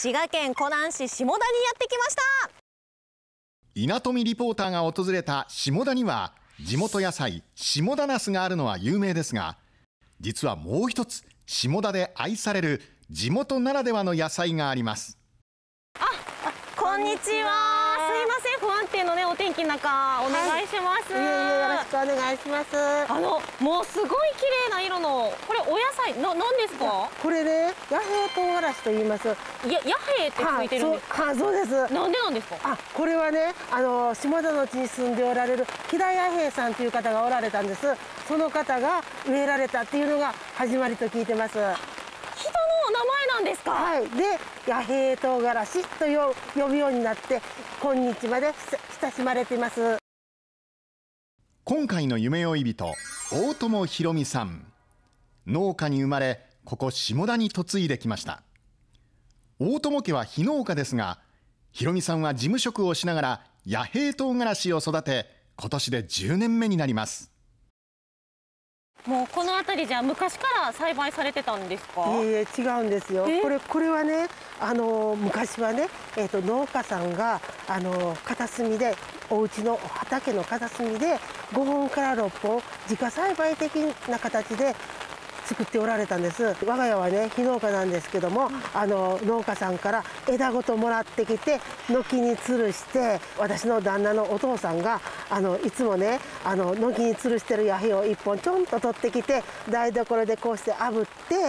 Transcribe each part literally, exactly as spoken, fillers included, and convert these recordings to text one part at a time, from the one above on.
滋賀県湖南市下田にやってきました。 稲富リポーターが訪れた下田には地元野菜下田ナスがあるのは有名ですが、実はもう一つ下田で愛される地元ならではの野菜があります。 あ、こんにちは。すいません、不安定のねお天気の中お願いします。 はい、いえいえ、よろしくお願いします。 あのもうすごい綺麗な色のこれお野菜な、なんですか？ これね、野平唐辛子と言います。 や、野平ってついてるんですか？ はあ、そうです。 なんでなんですか？ あ、これはね、あの下田の地に住んでおられる木田野平さんという方がおられたんです。その方が植えられたっていうのが始まりと聞いてます。 人の名前なんですか？ はい。で、野平唐辛子とよ呼ぶようになって今日まで親しまれています。 今回の夢追い人、大友ひろみさん。農家に生まれ、ここ下田に嫁いできました。大友家は非農家ですが、ひろみさんは事務職をしながら野平唐辛子を育て、今年でじゅうねんめになります。 もうこの辺りじゃ昔から栽培されてたんですか？ いえいえ、違うんですよ。これこれはね、あの昔はね、えっと農家さんがあの片隅でお家の畑の片隅でごほんからろっぽん自家栽培的な形で作っておられたんです。我が家はね、非農家なんですけども、あの農家さんから枝ごともらってきて軒に吊るして、私の旦那のお父さんがあのいつもね、あの軒に吊るしてる野平をいっぽんちょんと取ってきて台所でこうして炙って、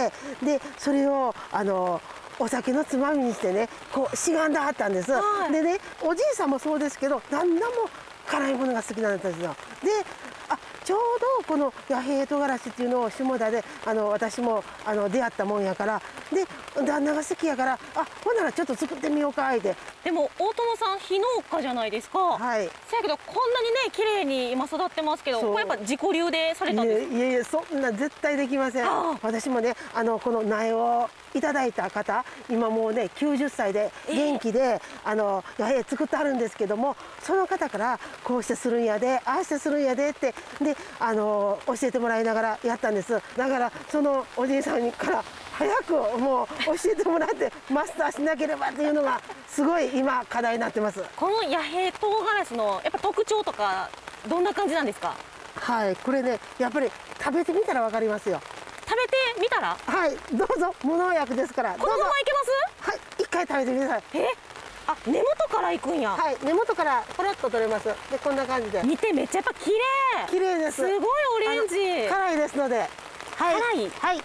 でそれをあのお酒のつまみにしてね、こうしがんではったんです。はい、でね、おじいさんもそうですけど、旦那も辛いものが好きなんですよ。で、あ、ちょうどこの野平唐辛子っていうのを下田であの私もあの出会ったもんやから、で旦那が好きやから、あ、ほんならちょっと作ってみようかって。 でも大友さん非農家じゃないですか。 はい。 せやけどこんなにね綺麗に今育ってますけど、これやっぱ自己流でされたんですか？ いえいえ、そんな絶対できません。私もね、あのこの苗をいただいた方、今もうねきゅうじゅっさいで元気であの野平作ってあるんですけども、その方からこうしてするんやで、ああしてするんやでってであの教えてもらいながらやったんです。だからそのおじいさんから早くもう教えてもらってマスターしなければっていうのがすごい今課題になってます。 この野平唐辛子のやっぱ特徴とかどんな感じなんですか？ はい、これね、やっぱり食べてみたらわかりますよ。 食べてみたら？ はい、どうぞ。無農薬ですから。 このままいけます？ はい、一回食べてみなさい。 え？あ、根元からいくんや。 はい、根元からポロッと取れます。で、こんな感じで。 見てめっちゃやっぱ綺麗。 綺麗です。 すごいオレンジ。 辛いですので。はい。 辛い。 はい。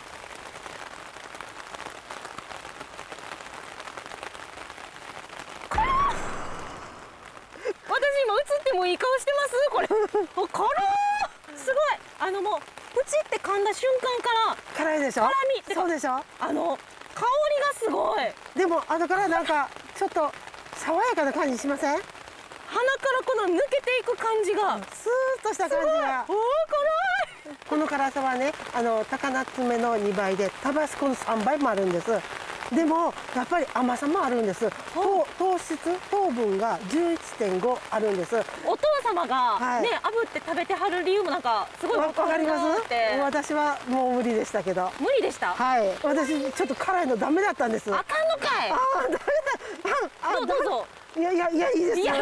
私今映ってもいい顔してます？これ。辛い。すごい。あのもうプチって噛んだ瞬間から辛いでしょ？ 辛みってそうでしょ？ あの香りがすごい。 でも後からなんかちょっと爽やかな感じしません？ 鼻からこの抜けていく感じが、 スーッとした感じが。 おー、辛い。 この辛さはね、あの高菜爪のにばいでタバスコのさんばいもあるんです。でもやっぱり甘さもあるんです。糖糖質糖分が じゅういってんご あるんです。 お父様がね、炙って食べてはる理由もなんかすごいわかります。 私はもう無理でしたけど。 無理でした。 はい。私ちょっと辛いのダメだったんです。 あかんのかい。 ああ、ダメだ。あ、 どうどうぞ。 いやいやいや、いいですよ。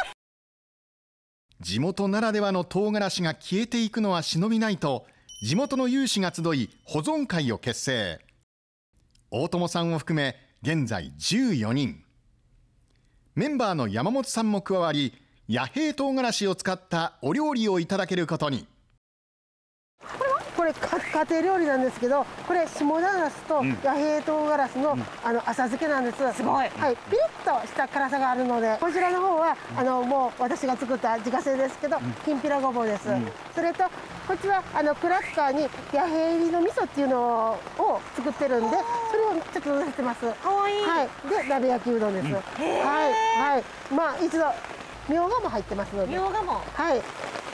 地元ならではの唐辛子が消えていくのは忍びないと、地元の有志が集い保存会を結成。大友さんを含め現在じゅうよにん。メンバーの山本さんも加わり、野平唐辛子を使ったお料理をいただけることに。 これ家庭料理なんですけど、これ下田ナスと野平唐辛子の、うん、あの浅漬けなんです。 すごい。 はい、ピリッとした辛さがあるので、こちらの方はあのもう私が作った自家製ですけど、うん、きんぴらごぼうです。うん、それとこっちはあのクラッカーに野平入りの味噌っていうのを作ってるんで、それをちょっと乗せてます。 かわいい。 はい。で鍋焼きうどんです。うん、はいはい。まあ一度みょうがも入ってますので。 みょうがも。 はい。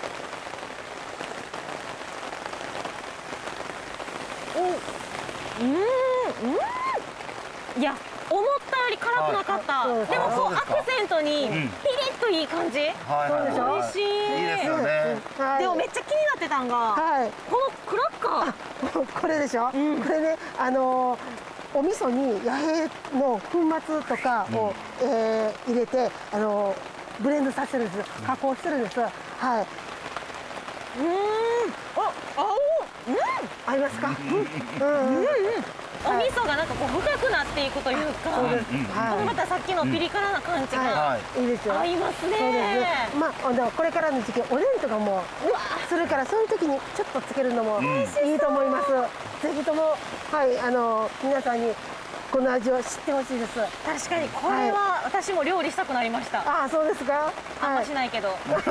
うん、うん、いや、思ったより辛くなかった。はい、でもこうアクセントにピリッといい感じ。そうでしょ。美味しい。 いいですよね。 でもめっちゃ気になってたんが、はい、このクラッカー。 これでしょ。うん、これね、あのー、 お味噌に野兵の粉末とかを、うん、えー、入れてあのブレンドさせるんです。加工してるんです。はい。 うーん、あ、青、うん、 合いますか？うん、うん、うん。 お味噌がなんかこう深くなっていくというか、これまたさっきのピリ辛な感じがいいですよ。合いますね。そうですね。まあこれからの時期おでんとかもするからそういう時にちょっとつけるのもいいと思います。ぜひともはいあの皆さんにこの味を知ってほしいです。 確かにこれは私も料理したくなりました。 ああそうですか。 あんましないけど。この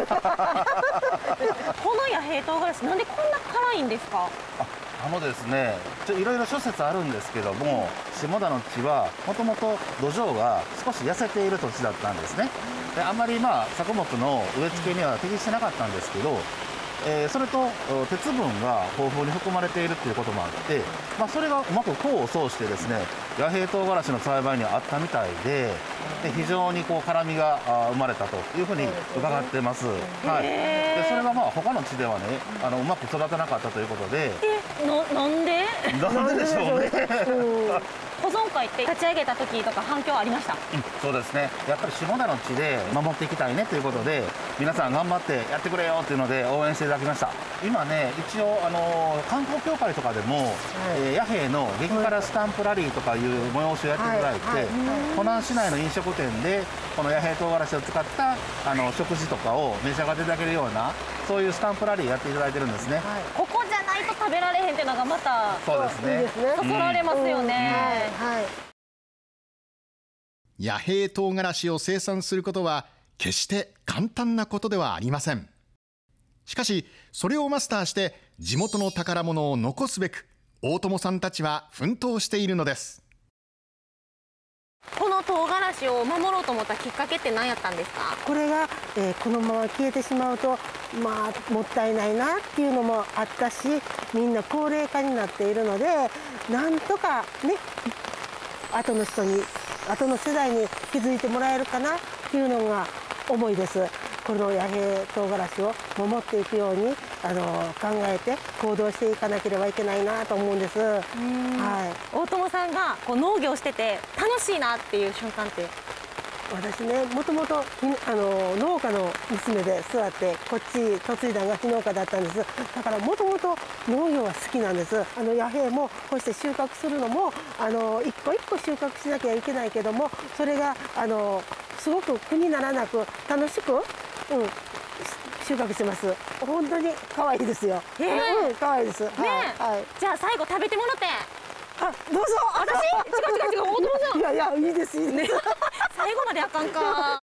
野兵唐辛子なんでこんな辛いんですか？ あのですね、いろいろ諸説あるんですけども、下田の地はもともと土壌が少し痩せている土地だったんですね。であんまりまあ作物の植え付けには適してなかったんですけど、えー、それと鉄分が豊富に含まれているっていうこともあって、まあ、それがうまく功を奏してですね、野兵唐辛子の栽培にはあったみたいで、で非常にこう辛みが生まれたというふうに伺ってます。はい。でそれがまあ他の地ではね、あのうまく育たなかったということで。 え、ななんで？ なんででしょうね。 保存会って立ち上げた時とか反響ありました？うん、 そうですね。やっぱり下田の地で守っていきたいねということで、皆さん頑張ってやってくれよっていうので応援していただきました。今ね、一応あの観光協会とかでも、はい、えー、野兵の激辛スタンプラリーとかいう催しをやっていただいて、はいはい、湖南市内の飲食店でこの野兵唐辛子を使ったあの食事とかを召し上がっていただけるようなそういうスタンプラリーやっていただいてるんですね。はい、 ここじゃないと食べられへんっていうのがまたそうですね。いいですね。 そそられますよね。 はい。 野兵唐辛子を生産することは決して簡単なことではありません。しかしそれをマスターして地元の宝物を残すべく大友さんたちは奮闘しているのです。 この唐辛子を守ろうと思ったきっかけって何やったんですか？ これが、えー、このまま消えてしまうとまあもったいないなっていうのもあったし、みんな高齢化になっているのでなんとかね後の人に後の世代に気づいてもらえるかなっていうのが思いです。この野兵唐辛子を守っていくようにあの考えて行動していかなければいけないなと思うんです。はい、 大友さんがこう農業してて楽しいなっていう瞬間って？ 私ね、もともとあの農家の娘で育ってこっち嫁いだのが非農家だったんです。だからもともと農業は好きなんです。あの野兵もこうして収穫するのもあの一個一個収穫しなきゃいけないけども、それがあのすごく苦にならなく楽しく、うん、収穫してます。本当に可愛いですよ。えー、うん、可愛いです。ね、はい、はい。 じゃあ最後食べてもらって。 あ、どうぞ。 私？違う違う違う、大友さん。 いやいや、いいですいいです。 最後まであかんか。